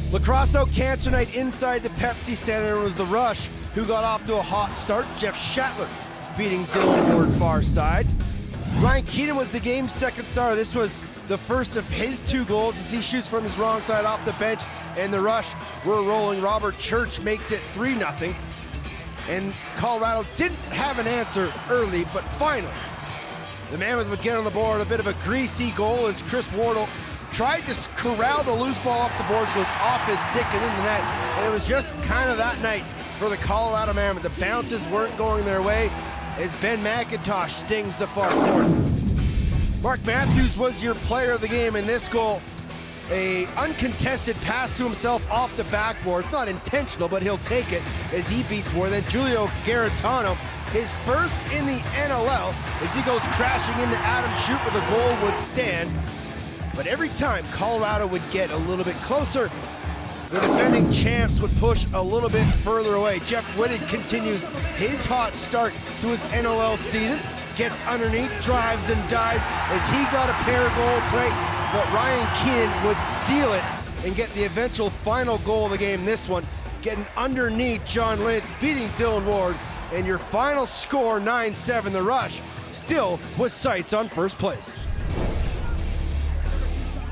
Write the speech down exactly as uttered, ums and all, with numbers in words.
Lacrosse Out Cancer Night inside the Pepsi Center was the Rush, who got off to a hot start. Jeff Shatler beating Dylan Ward far side. Ryan Wheaton was the game's second star. This was the first of his two goals as he shoots from his wrong side off the bench, and the Rush were rolling. Robert Church makes it three nothing. And Colorado didn't have an answer early, but finally, the Mammoth would get on the board. A bit of a greasy goal as Chris Wardle tried to corral the loose ball off the boards, goes off his stick and into the net. And it was just kind of that night for the Colorado Mammoth. The bounces weren't going their way as Ben McIntosh stings the far corner. Mark Matthews was your player of the game in this goal. A uncontested pass to himself off the backboard. It's not intentional, but he'll take it as he beats Ward. Then Julio Garitano, his first in the N L L, as he goes crashing into Adam Shute with a goal would stand. But every time Colorado would get a little bit closer, the defending champs would push a little bit further away. Jeff Wheaton continues his hot start to his N L L season. Gets underneath, drives and dives as he got a pair of goals right. But Ryan Wheaton would seal it and get the eventual final goal of the game. This one, getting underneath John Lintz, beating Dylan Ward. And your final score, nine seven, the Rush, still with sights on first place.